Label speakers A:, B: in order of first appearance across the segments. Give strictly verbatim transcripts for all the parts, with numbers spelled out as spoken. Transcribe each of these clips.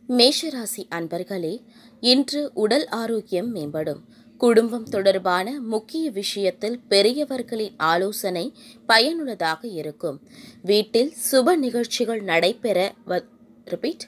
A: மேஷராசி அன்பர்களே, இன்று உடல் ஆரோக்கியம் மேம்படும். குடும்பம் தொடர்பான முக்கிய விஷயத்தில் பெரியவர்களின் ஆலோசனை பயனுள்ளதாக இருக்கும். வீட்டில் சுப நிகழ்ச்சிகள் நடைபெற ரிப்பீட்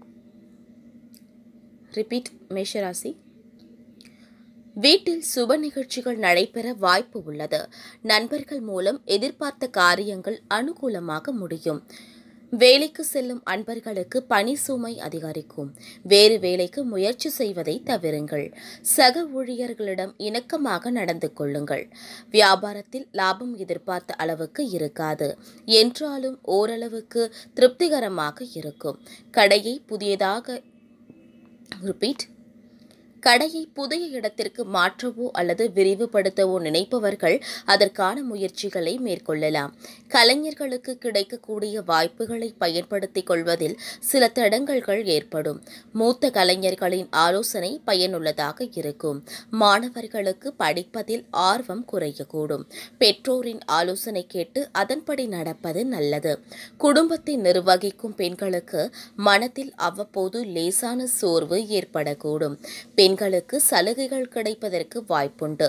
A: ரிப்பீட் மேஷராசி வீட்டில் சுப நிகழ்ச்சிகள் நடைபெற வாய்ப்பு உள்ளது. நண்பர்கள் மூலம் எதிர்பார்த்த காரியங்கள் அனுகூலமாக முடியும். வேலைக்கு செல்லும் அன்பர்களுக்கு பணி சுமை அதிகரிக்கும். வேறு வேலைக்கு முயற்சி செய்வதை தவிருங்கள். சக ஊழியர்களிடம் இணக்கமாக நடந்து கொள்ளுங்கள். வியாபாரத்தில் லாபம் எதிர்பார்த்த அளவுக்கு இருக்காது என்றாலும் ஓரளவுக்கு திருப்திகரமாக இருக்கும். கடையை புதியதாக ரிப்பீட் கடையை புதிய இடத்திற்கு மாற்றவோ அல்லது விரிவுபடுத்தவோ நினைப்பவர்கள் அதற்கான முயற்சிகளை மேற்கொள்ளலாம். கலைஞர்களுக்கு கிடைக்கக்கூடிய வாய்ப்புகளை பயன்படுத்திக் கொள்வதில் சில தடங்கல்கள் ஏற்படும். மூத்த கலைஞர்களின் ஆலோசனை பயனுள்ளதாக இருக்கும். மாணவர்களுக்கு படிப்பதில் ஆர்வம் குறையக்கூடும். பெற்றோரின் ஆலோசனை கேட்டு அதன்படி நடப்பது நல்லது. குடும்பத்தை நிர்வகிக்கும் பெண்களுக்கு மனத்தில் அவ்வப்போது லேசான சோர்வு ஏற்படக்கூடும். பெண்களுக்கு சலுகைகள் கிடைப்பதற்கு வாய்ப்புண்டு.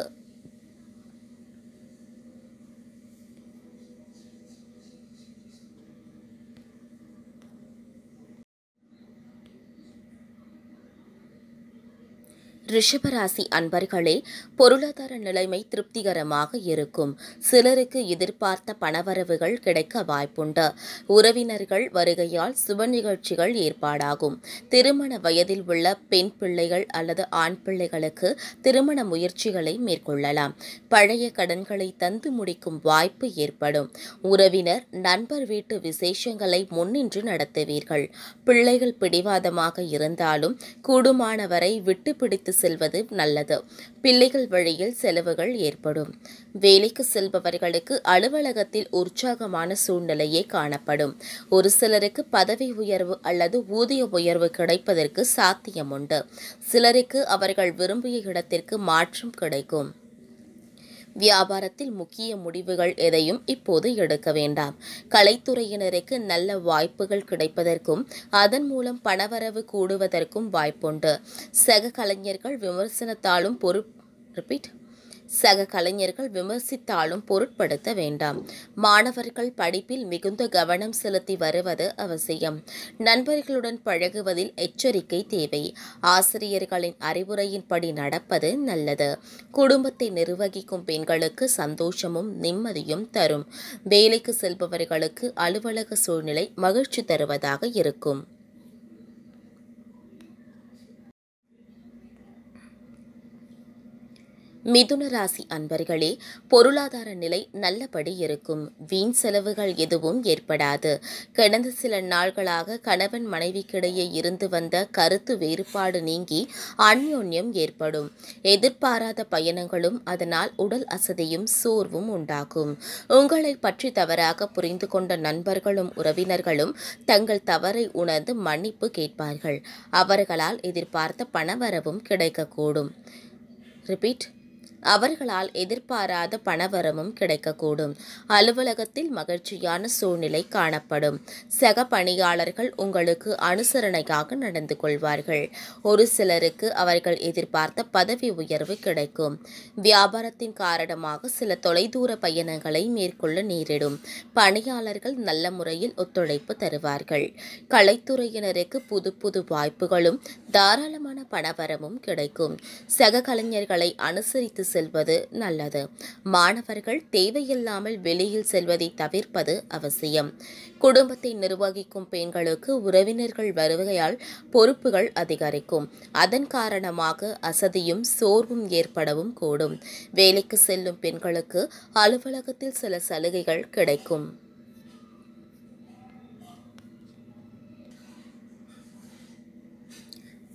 A: ரிஷபராசி அன்பர்களே, பொருளாதார நிலைமை திருப்திகரமாக இருக்கும். சிலருக்கு எதிர்பார்த்த பணவரவுகள் கிடைக்க வாய்ப்புண்டு. உறவினர்கள் வருகையால் சுப நிகழ்ச்சிகள் ஏற்பாடாகும். திருமண வயதில் உள்ள பெண் பிள்ளைகள் அல்லது ஆண் பிள்ளைகளுக்கு திருமண முயற்சிகளை மேற்கொள்ளலாம். பழைய கடன்களை தந்து முடிக்கும் வாய்ப்பு ஏற்படும். உறவினர் நண்பர் வீட்டு விசேஷங்களை முன்னின்று நடத்துவீர்கள். பிள்ளைகள் பிடிவாதமாக இருந்தாலும் கூடுமானவரை விட்டு பிடித்து செல்வது நல்லது. பிள்ளைகள் வழியில் செலவுகள் ஏற்படும். வேலைக்கு செல்பவர்களுக்கு அலுவலகத்தில் உற்சாகமான சூழ்நிலையே காணப்படும். ஒரு சிலருக்கு பதவி உயர்வு அல்லது ஊதிய உயர்வு கிடைப்பதற்கு சாத்தியமுண்டு. சிலருக்கு அவர்கள் விரும்பிய இடத்திற்கு மாற்றம் கிடைக்கும். வியாபாரத்தில் முக்கிய முடிவுகள் எதையும் இப்போது எடுக்க வேண்டாம். கலைத்துறையினருக்கு நல்ல வாய்ப்புகள் கிடைப்பதற்கும் அதன் மூலம் பணவரவு கூடுவதற்கும் வாய்ப்புண்டு. சக கலைஞர்கள் விமர்சனத்தாலும் பொறு ரிப்பீட் சக கலைஞர்கள் விமர்சித்தாலும் பொருட்படுத்த வேண்டாம். மாணவர்கள் படிப்பில் மிகுந்த கவனம் செலுத்தி வருவது அவசியம். நண்பர்களுடன் பழகுவதில் எச்சரிக்கை தேவை. ஆசிரியர்களின் அறிவுரையின்படி நடப்பது நல்லது. குடும்பத்தை நிர்வகிக்கும் பெண்களுக்கு சந்தோஷமும் நிம்மதியும் தரும். வேலைக்கு செல்பவர்களுக்கு அலுவலக சூழ்நிலை மகிழ்ச்சி தருவதாக இருக்கும். மிதுன ராசி அன்பர்களே, பொருளாதார நிலை நல்லபடி இருக்கும். வீண் செலவுகள் எதுவும் ஏற்படாது. கடந்த சில நாட்களாக கணவன் மனைவிக்கிடையே இருந்து வந்த கருத்து வேறுபாடு நீங்கி அந்யோன்யம் ஏற்படும். எதிர்பாராத பயணங்களும் அதனால் உடல் அசதியும் சோர்வும் உண்டாகும். உங்களை பற்றி தவறாக புரிந்து கொண்ட நண்பர்களும் உறவினர்களும் தங்கள் தவறை உணர்ந்து மன்னிப்பு கேட்பார்கள். அவர்களால் எதிர்பார்த்த பணவரவும் கிடைக்கக்கூடும். ரிப்பீட் அவர்களால் எதிர்பாராத பணவரமும் கிடைக்கக்கூடும். அலுவலகத்தில் மகிழ்ச்சியான சூழ்நிலை காணப்படும். சக பணியாளர்கள் உங்களுக்கு அனுசரணையாக நடந்து கொள்வார்கள். ஒரு சிலருக்கு அவர்கள் எதிர்பார்த்த பதவி உயர்வு கிடைக்கும். வியாபாரத்தின் காரணமாக சில தொலைதூர பயணங்களை மேற்கொள்ள நேரிடும். பணியாளர்கள் நல்ல முறையில் ஒத்துழைப்பு தருவார்கள். கலைத்துறையினருக்கு புது புது வாய்ப்புகளும் தாராளமான பணவரமும் கிடைக்கும். சக கலைஞர்களை அனுசரித்து செல்வது நல்லது. மாணவர்கள் தேவையில்லாமல் வெளியில் செல்வதை தவிர்ப்பது அவசியம். குடும்பத்தை நிர்வகிக்கும் பெண்களுக்கு உறவினர்கள் வருகையால் பொறுப்புகள் அதிகரிக்கும். அதன் காரணமாக அசதியும் சோர்வும் ஏற்படவும் கூடும். வேலைக்கு செல்லும் பெண்களுக்கு அலுவலகத்தில் சில சலுகைகள் கிடைக்கும்.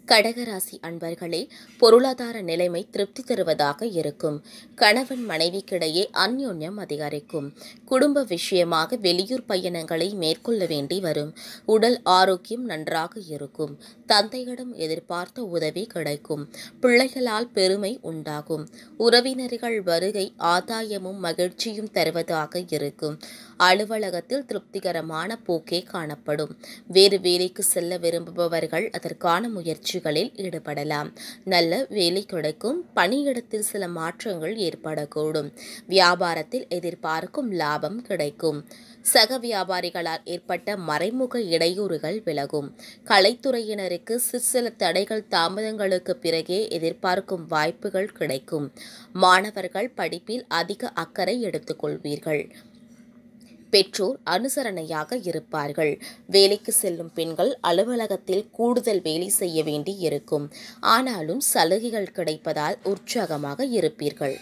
A: கடகராசி அன்பர்களே, பொருளாதார நிலைமை திருப்தி தருவதாக இருக்கும். கணவன் மனைவிக்கிடையே அந்யோன்யம் அதிகரிக்கும். குடும்ப விஷயமாக வெளியூர் பயணங்களை மேற்கொள்ள வேண்டி வரும். உடல் ஆரோக்கியம் நன்றாக இருக்கும். தந்தையிடம் எதிர்பார்த்த உதவி கிடைக்கும். பிள்ளைகளால் பெருமை உண்டாகும். உறவினர்கள் வருகை ஆதாயமும் மகிழ்ச்சியும் தருவதாக இருக்கும். அலுவலகத்தில் திருப்திகரமான போக்கே காணப்படும். வேறு வேலைக்கு செல்ல விரும்புபவர்கள் அதற்கான முயற்சிகளில் ஈடுபடலாம். நல்ல வேலை கிடைக்கும். பணியிடத்தில் சில மாற்றங்கள் ஏற்படக்கூடும். வியாபாரத்தில் எதிர்பார்க்கும் லாபம் கிடைக்கும். சக வியாபாரிகளால் ஏற்பட்ட மறைமுக இடையூறுகள் விலகும். கலைத்துறையினருக்கு சிற்சில தடைகள் தாமதங்களுக்கு பிறகே எதிர்பார்க்கும் வாய்ப்புகள் கிடைக்கும். மாணவர்கள் படிப்பில் அதிக அக்கறை எடுத்துக் கொள்வீர்கள். பெற்றோர் அனுசரணையாக இருப்பார்கள். வேலைக்கு செல்லும் பெண்கள் அலுவலகத்தில் கூடுதல் வேலை செய்ய வேண்டி இருக்கும். ஆனாலும் சலுகைகள் கிடைப்பதால் உற்சாகமாக இருப்பீர்கள்.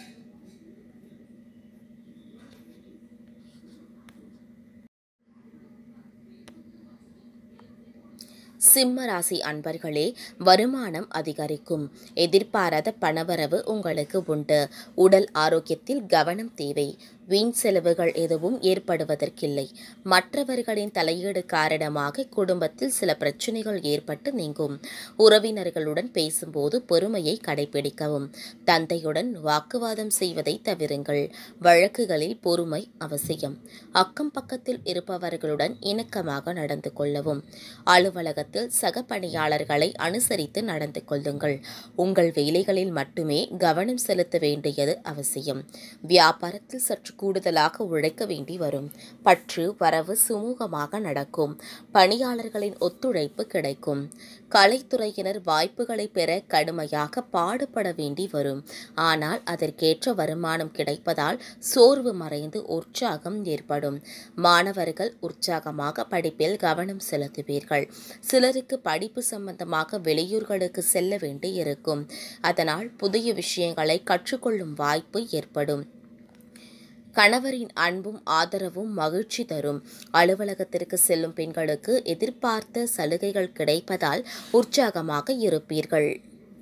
A: சிம்ம ராசி அன்பர்களே, வருமானம் அதிகரிக்கும். எதிர்பாராத பணவரவு உங்களுக்கு உண்டு. உடல் ஆரோக்கியத்தில் கவனம் தேவை. வீண் செலவுகள் எதுவும் ஏற்படுவதற்கில்லை. மற்றவர்களின் தலையீடு காரணமாக குடும்பத்தில் சில பிரச்சனைகள் ஏற்பட்டு நீங்கும். உறவினர்களுடன் பேசும்போது பொறுமையை கடைபிடிக்கவும். தந்தையுடன் வாக்குவாதம் செய்வதை தவிருங்கள். வழக்குகளில் பொறுமை அவசியம். அக்கம் பக்கத்தில் இருப்பவர்களுடன் இணக்கமாக நடந்து கொள்ளவும். அலுவலகத்தில் சக பணியாளர்களை அனுசரித்து நடந்து கொள்ளுங்கள். உங்கள் வேலைகளில் மட்டுமே கவனம் செலுத்த வேண்டியது அவசியம். வியாபாரத்தில் சற்று கூடுதலாக உழைக்க வேண்டி வரும். பற்று வரவு சுமூகமாக நடக்கும். பணியாளர்களின் ஒத்துழைப்பு கிடைக்கும். கலைத்துறையினர் வாய்ப்புகளை பெற கடுமையாக பாடுபட வேண்டி வரும். ஆனால் அதற்கேற்ற வருமானம் கிடைப்பதால் சோர்வு மறைந்து உற்சாகம் ஏற்படும். மாணவர்கள் உற்சாகமாக படிப்பில் கவனம் செலுத்துவீர்கள். சிலருக்கு படிப்பு சம்பந்தமாக வெளியூர்களுக்கு செல்ல வேண்டி இருக்கும். அதனால் புதிய விஷயங்களை கற்றுக்கொள்ளும் வாய்ப்பு ஏற்படும். கணவரின் அன்பும் ஆதரவும் மகிழ்ச்சி தரும். அலுவலகத்திற்கு செல்லும் பெண்களுக்கு எதிர்பார்த்த சலுகைகள் கிடைப்பதால் உற்சாகமாக இருப்பீர்கள்.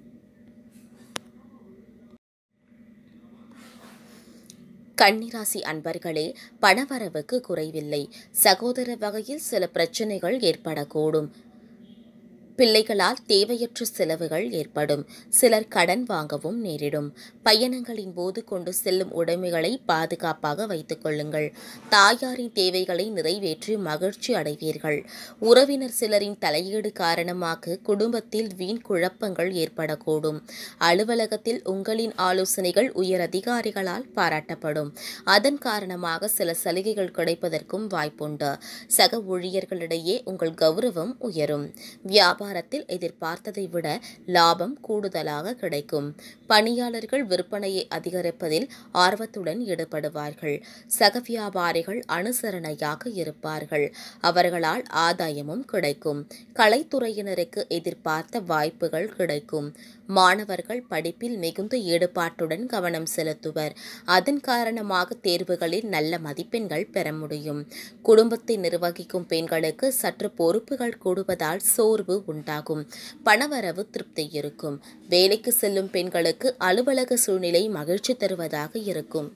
A: கன்னிராசி அன்பர்களே, பணவரவுக்கு குறைவில்லை. சகோதர வகையில் சில பிரச்சனைகள் ஏற்படக்கூடும். பிள்ளைகளால் தேவையற்ற செலவுகள் ஏற்படும். சிலர் கடன் வாங்கவும் நேரிடும். பயணங்களின் போது கொண்டு செல்லும் உடைமைகளை பாதுகாப்பாக வைத்துக் கொள்ளுங்கள். தாயாரின் தேவைகளை நிறைவேற்றி மகிழ்ச்சி அடைவீர்கள். உறவினர் சிலரின் தலையீடு காரணமாக குடும்பத்தில் வீண் குழப்பங்கள் ஏற்படக்கூடும். அலுவலகத்தில் உங்களின் ஆலோசனைகள் உயர் அதிகாரிகளால் பாராட்டப்படும். அதன் காரணமாக சில சலுகைகள் கிடைப்பதற்கும் வாய்ப்புண்டு. சக ஊழியர்களிடையே உங்கள் கௌரவம் உயரும். வியாபார வியாபாரத்தில் எதிர்பார்த்ததை விட லாபம் கூடுதலாக கிடைக்கும். பணியாளர்கள் விற்பனையை அதிகரிப்பதில் ஆர்வத்துடன் ஈடுபடுவார்கள். சக வியாபாரிகள் அனுசரணையாக இருப்பார்கள். அவர்களால் ஆதாயமும் கிடைக்கும். கலைத்துறையினருக்கு எதிர்பார்த்த வாய்ப்புகள் கிடைக்கும். மாணவர்கள் படிப்பில் மிகுந்த ஈடுபாட்டுடன் கவனம் செலுத்துவர். அதன் காரணமாக தேர்வுகளில் நல்ல மதிப்பெண்கள் பெற முடியும். குடும்பத்தை நிர்வகிக்கும் பெண்களுக்கு சற்று பொறுப்புகள் கூடுவதால் சோர்வு உண்டாகும். பணவரவு திருப்தி இருக்கும். வேலைக்கு செல்லும் பெண்களுக்கு அலுவலக சூழ்நிலை மகிழ்ச்சி தருவதாக இருக்கும்.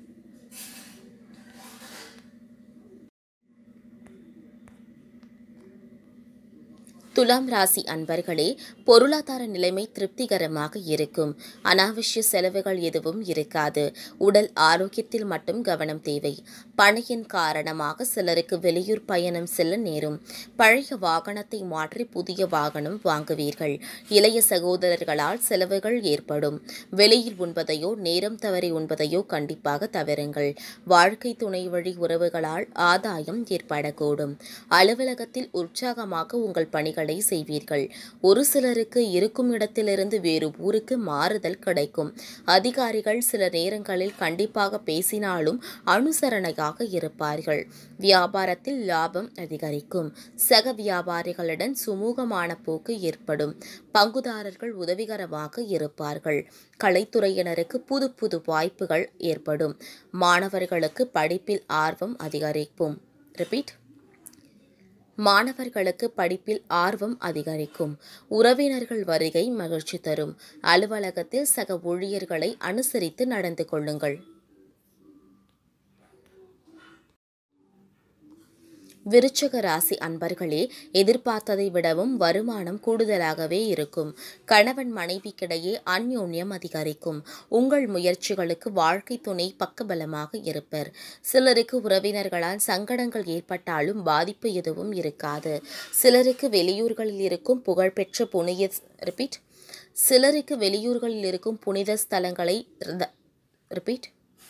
A: துலாம் ராசி அன்பர்களே, பொருளாதார நிலைமை திருப்திகரமாக இருக்கும். அனாவசிய செலவுகள் எதுவும் இருக்காது. உடல் ஆரோக்கியத்தில் மட்டும் கவனம் தேவை. பணியின் காரணமாக சிலருக்கு வெளியூர் பயணம் செல்ல நேரும். பழைய வாகனத்தை மாற்றி புதிய வாகனம் வாங்குவீர்கள். இளைய சகோதரர்களால் செலவுகள் ஏற்படும். வெளியில் உண்பதையோ நேரம் தவறி உண்பதையோ கண்டிப்பாக தவிருங்கள். வாழ்க்கை துணை வழி உறவுகளால் ஆதாயம் ஏற்படக்கூடும். அலுவலகத்தில் உற்சாகமாக உங்கள் பணிகள் செய்வீர்கள். ஒரு சிலருக்கு இருக்கும் இடத்திலிருந்து வேறு ஊருக்கு மாறுதல் கிடைக்கும். அதிகாரிகள் சில நேரங்களில் கண்டிப்பாக பேசினாலும் அனுசரணையாக இருப்பார்கள். வியாபாரத்தில் லாபம் அதிகரிக்கும். சக வியாபாரிகளுடன் சுமூகமான போக்கு ஏற்படும். பங்குதாரர்கள் உதவிகரமாக இருப்பார்கள். கலைத்துறையினருக்கு புது புது வாய்ப்புகள் ஏற்படும். மாணவர்களுக்கு படிப்பில் ஆர்வம் அதிகரிக்கும். ரிப்பீட் மாணவர்களுக்கு படிப்பில் ஆர்வம் அதிகரிக்கும். உறவினர்கள் வருகை மகிழ்ச்சி தரும். அலுவலகத்தில் சக ஊழியர்களை அனுசரித்து நடந்து கொள்ளுங்கள். விருச்சிக ராசி அன்பர்களே, எதிர்பார்த்ததை விடவும் வருமானம் கூடுதலாகவே இருக்கும். கணவன் மனைவிக்கிடையே அந்யோன்யம் அதிகரிக்கும். உங்கள் முயற்சிகளுக்கு வாழ்க்கை துணை பக்கபலமாக இருப்பர். சிலருக்கு உறவினர்களால் சங்கடங்கள் ஏற்பட்டாலும் பாதிப்பு எதுவும் இருக்காது. சிலருக்கு வெளியூர்களில் இருக்கும் புகழ்பெற்ற புனித ரிப்பீட் சிலருக்கு வெளியூர்களில் இருக்கும் புனித ஸ்தலங்களை ரிப்பீட்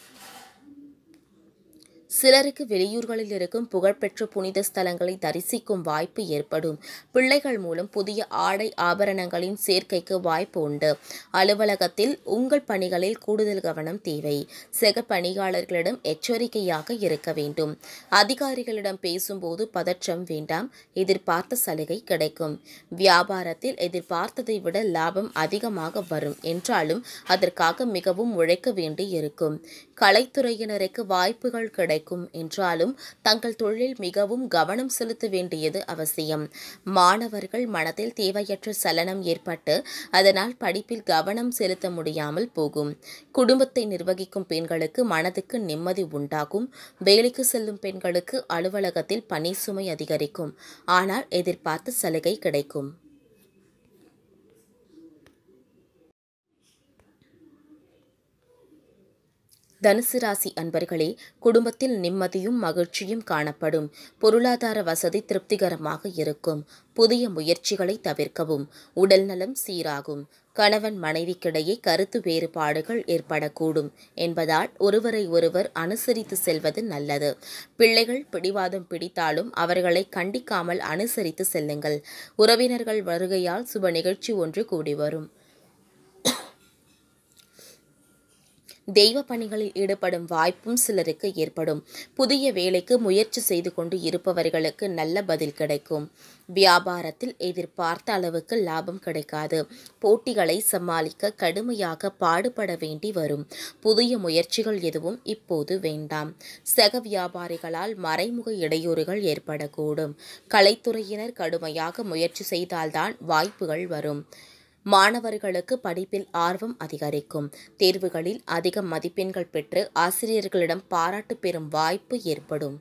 A: சிலருக்கு வெளியூர்களில் இருக்கும் புகழ்பெற்ற புனித ஸ்தலங்களை தரிசிக்கும் வாய்ப்பு ஏற்படும். பிள்ளைகள் மூலம் புதிய ஆடை ஆபரணங்களின் சேர்க்கைக்கு வாய்ப்பு உண்டு. அலுவலகத்தில் உங்கள் பணிகளில் கூடுதல் கவனம் தேவை. சக பணியாளர்களிடம் எச்சரிக்கையாக இருக்க வேண்டும். அதிகாரிகளிடம் பேசும்போது பதற்றம் வேண்டாம். எதிர்பார்த்த சலுகை கிடைக்கும். வியாபாரத்தில் எதிர்பார்த்ததை விட லாபம் அதிகமாக வரும் என்றாலும் அதற்காக மிகவும் உழைக்க வேண்டி இருக்கும். கலைத்துறையினருக்கு வாய்ப்புகள் கிடைக்கும் என்றாலும் தங்கள் தொழிலில் மிகவும் கவனம் செலுத்த வேண்டியது அவசியம். மாணவர்கள் மனதில் தேவையற்ற சலனம் ஏற்பட்டு அதனால் படிப்பில் கவனம் செலுத்த முடியாமல் போகும். குடும்பத்தை நிர்வகிக்கும் பெண்களுக்கு மனதுக்கு நிம்மதி உண்டாகும். வேலைக்கு செல்லும் பெண்களுக்கு அலுவலகத்தில் பணி சுமை அதிகரிக்கும். ஆனால் எதிர்பார்த்த சலுகை கிடைக்கும். தனுசு ராசி அன்பர்களே, குடும்பத்தில் நிம்மதியும் மகிழ்ச்சியும் காணப்படும். பொருளாதார வசதி திருப்திகரமாக இருக்கும். புதிய முயற்சிகளை தவிர்க்கவும். உடல் நலம் சீராகும். கணவன் மனைவிக்கிடையே கருத்து வேறுபாடுகள் ஏற்படக்கூடும் என்பதால் ஒருவரை ஒருவர் அனுசரித்து செல்வது நல்லது. பிள்ளைகள் பிடிவாதம் பிடித்தாலும் அவர்களை கண்டிக்காமல் அனுசரித்து செல்லுங்கள். உறவினர்கள் வருகையால் சுப நிகழ்ச்சி ஒன்று கூடி வரும். தெய்வ பணிகளில் ஈடுபடும் வாய்ப்பும் சிலருக்கு ஏற்படும். புதிய வேலைக்கு முயற்சி செய்து கொண்டு இருப்பவர்களுக்கு நல்ல பதில் கிடைக்கும். வியாபாரத்தில் எதிர்பார்த்த அளவுக்கு லாபம் கிடைக்காது. போட்டிகளை சமாளிக்க கடுமையாக பாடுபட வேண்டி வரும். புதிய முயற்சிகள் எதுவும் இப்போது வேண்டாம். சக வியாபாரிகளால் மறைமுக இடையூறுகள் ஏற்படக்கூடும். கலைத்துறையினர் கடுமையாக முயற்சி செய்தால்தான் வாய்ப்புகள் வரும். மாணவர்களுக்கு படிப்பில் ஆர்வம் அதிகரிக்கும். தேர்வுகளில் அதிக மதிப்பெண்கள் பெற்று ஆசிரியர்களிடம் பாராட்டு பெறும் வாய்ப்பு ஏற்படும்.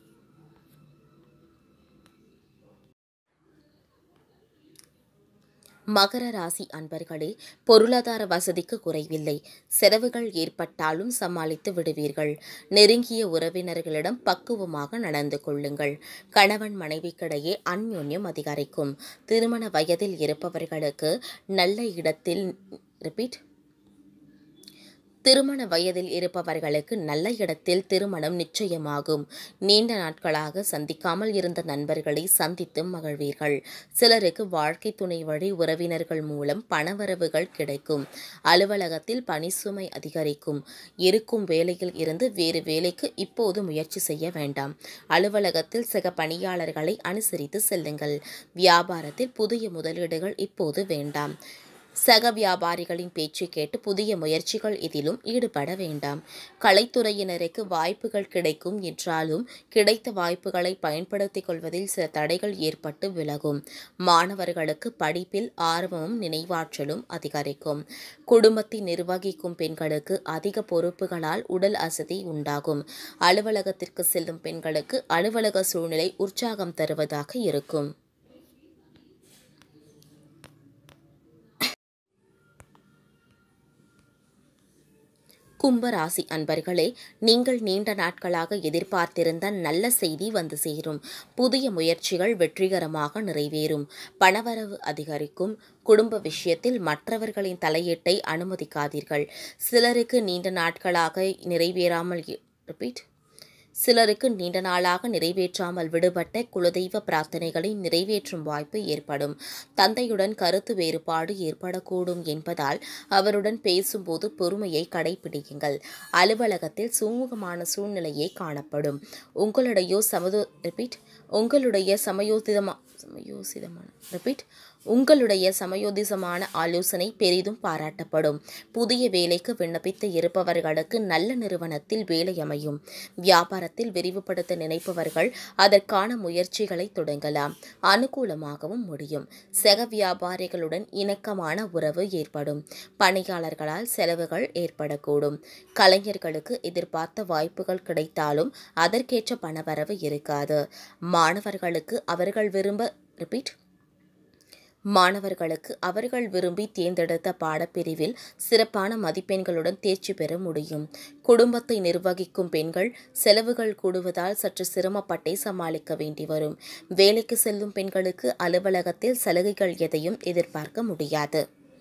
A: மகர ராசி அன்பர்களே, பொருளாதார வசதிக்கு குறைவில்லை. செலவுகள் ஏற்பட்டாலும் சமாளித்து விடுவீர்கள். நெருங்கிய உறவினர்களிடம் பக்குவமாக நடந்து கொள்ளுங்கள். கணவன் மனைவிக்கிடையே அந்யோன்யம் அதிகரிக்கும். திருமண வயதில் இருப்பவர்களுக்கு நல்ல இடத்தில் ரிப்பீட் திருமண வயதில் இருப்பவர்களுக்கு நல்ல இடத்தில் திருமணம் நிச்சயமாகும். நீண்ட நாட்களாக சந்திக்காமல் இருந்த நண்பர்களை சந்தித்து மகிழ்வீர்கள். சிலருக்கு வாழ்க்கை துணை வழி உறவினர்கள் மூலம் பணவரவுகள் கிடைக்கும். அலுவலகத்தில் பணி சுமை அதிகரிக்கும். இருக்கும் வேலையில் இருந்து வேறு வேலைக்கு இப்போது முயற்சி செய்ய வேண்டாம். அலுவலகத்தில் சக பணியாளர்களை அனுசரித்து செல்லுங்கள். வியாபாரத்தில் புதிய முதலீடுகள் இப்போது வேண்டாம். சக வியாபாரிகளின் பேச்சு கேட்டு புதிய முயற்சிகள் இதிலும் ஈடுபட வேண்டாம். கலைத்துறையினருக்கு வாய்ப்புகள் கிடைக்கும் என்றாலும் கிடைத்த வாய்ப்புகளை பயன்படுத்திக் கொள்வதில் சில தடைகள் ஏற்பட்டு விலகும். மாணவர்களுக்கு படிப்பில் ஆர்வமும் நினைவாற்றலும் அதிகரிக்கும். குடும்பத்தை நிர்வகிக்கும் பெண்களுக்கு அதிக பொறுப்புகளால் உடல் அசதி உண்டாகும். அலுவலகத்திற்கு செல்லும் பெண்களுக்கு அலுவலக சூழ்நிலை உற்சாகம் தருவதாக இருக்கும். கும்பராசி அன்பர்களே, நீங்கள் நீண்ட நாட்களாக எதிர்பார்த்திருந்த நல்ல செய்தி வந்து சேரும். புதிய முயற்சிகள் வெற்றிகரமாக நிறைவேறும். பணவரவு அதிகரிக்கும். குடும்ப விஷயத்தில் மற்றவர்களின் தலையீட்டை அனுமதிக்காதீர்கள். சிலருக்கு நீண்ட நாட்களாக நிறைவேறாமல் ரிப்பீட் சிலருக்கு நீண்ட நாளாக நிறைவேற்றாமல் விடுபட்ட குலதெய்வ பிரார்த்தனைகளை நிறைவேற்றும் வாய்ப்பு ஏற்படும். தந்தையுடன் கருத்து வேறுபாடு ஏற்படக்கூடும் என்பதால் அவருடன் பேசும்போது பொறுமையை கடைபிடியுங்கள். அலுவலகத்தில் சுமூகமான சூழ்நிலையே காணப்படும். உங்களுடைய சமது ரிப்பீட் உங்களுடைய சமயோசிதமா சமயோசிதமான ரிப்பீட் உங்களுடைய சமயோதிசமான ஆலோசனை பெரிதும் பாராட்டப்படும். புதிய வேலைக்கு விண்ணப்பித்து இருப்பவர்களுக்கு நல்ல நிறுவனத்தில் வேலை அமையும். வியாபாரத்தில் விரிவுபடுத்த நினைப்பவர்கள் அதற்கான முயற்சிகளை தொடங்கலாம். அனுகூலமாகவும் முடியும். சக வியாபாரிகளுடன் இணக்கமான உறவு ஏற்படும். பணியாளர்களால் செலவுகள் ஏற்படக்கூடும். கலைஞர்களுக்கு எதிர்பார்த்த வாய்ப்புகள் கிடைத்தாலும் அதற்கேற்ற பணவரவு இருக்காது. மாணவர்களுக்கு அவர்கள் விரும்ப ரிப்பீட் மாணவர்களுக்கு அவர்கள் விரும்பி தேர்ந்தெடுத்த பாடப்பிரிவில் சிறப்பான மதிப்பெண்களுடன் தேர்ச்சி பெற முடியும். குடும்பத்தை நிர்வகிக்கும் பெண்கள் செலவுகள் கூடுவதால் சற்று சிரமப்பட்டே சமாளிக்க வேண்டி வரும். வேலைக்கு செல்லும் பெண்களுக்கு அலுவலகத்தில் சலுகைகள் எதையும் எதிர்பார்க்க முடியாது.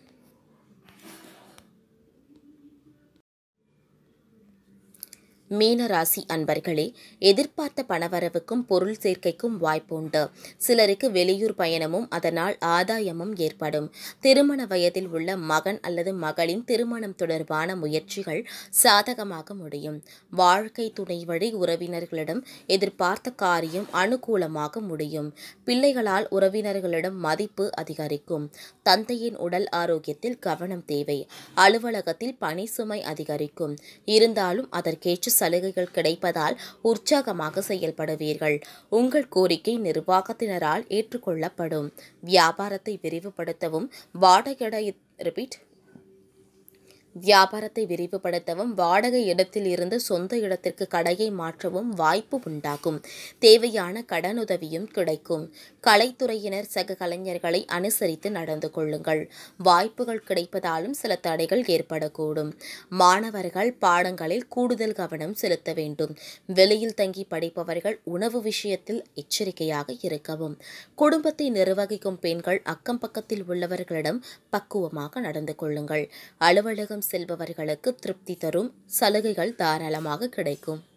A: மீனராசி அன்பர்களே, எதிர்பார்த்த பணவரவுக்கும் பொருள் சேர்க்கைக்கும் வாய்ப்புண்டு. சிலருக்கு வெளியூர் பயணமும் அதனால் ஆதாயமும் ஏற்படும். திருமண வயதில் உள்ள மகன் அல்லது மகளின் திருமணம் தொடர்பான முயற்சிகள் சாதகமாக முடியும். வாழ்க்கை துணை வழி உறவினர்களிடம் எதிர்பார்த்த காரியம் அனுகூலமாக முடியும். பிள்ளைகளால் உறவினர்களிடம் மதிப்பு அதிகரிக்கும். தந்தையின் உடல் ஆரோக்கியத்தில் கவனம் தேவை. அலுவலகத்தில் பணி சுமை அதிகரிக்கும். இருந்தாலும் அதற்கேற்ற சலுகைகள் கிடைப்பதால் உற்சாகமாக செயல்படுவீர்கள். உங்கள் கோரிக்கை நிர்வாகத்தினரால் ஏற்றுக்கொள்ளப்படும். வியாபாரத்தை விரிவுபடுத்தவும் வாடகை ரிப்பீட் வியாபாரத்தை விரிவுபடுத்தவும் வாடகை இடத்தில் இருந்து சொந்த இடத்திற்கு கடையை மாற்றவும் வாய்ப்பு உண்டாகும். தேவையான கடனுதவியும் கிடைக்கும். கலைத்துறையினர் சக கலைஞர்களை அனுசரித்து நடந்து கொள்ளுங்கள். வாய்ப்புகள் கிடைப்பதாலும் சில தடைகள் ஏற்படக்கூடும். மாணவர்கள் பாடங்களில் கூடுதல் கவனம் செலுத்த வேண்டும். வெளியில் தங்கி படிப்பவர்கள் உணவு விஷயத்தில் எச்சரிக்கையாக இருக்கவும். குடும்பத்தை நிர்வகிக்கும் பெண்கள் அக்கம் பக்கத்தில் உள்ளவர்களிடம் பக்குவமாக நடந்து கொள்ளுங்கள். அலுவலகம் செல்பவர்களுக்கு திருப்தி தரும் சலுகைகள் தாராளமாக கிடைக்கும்.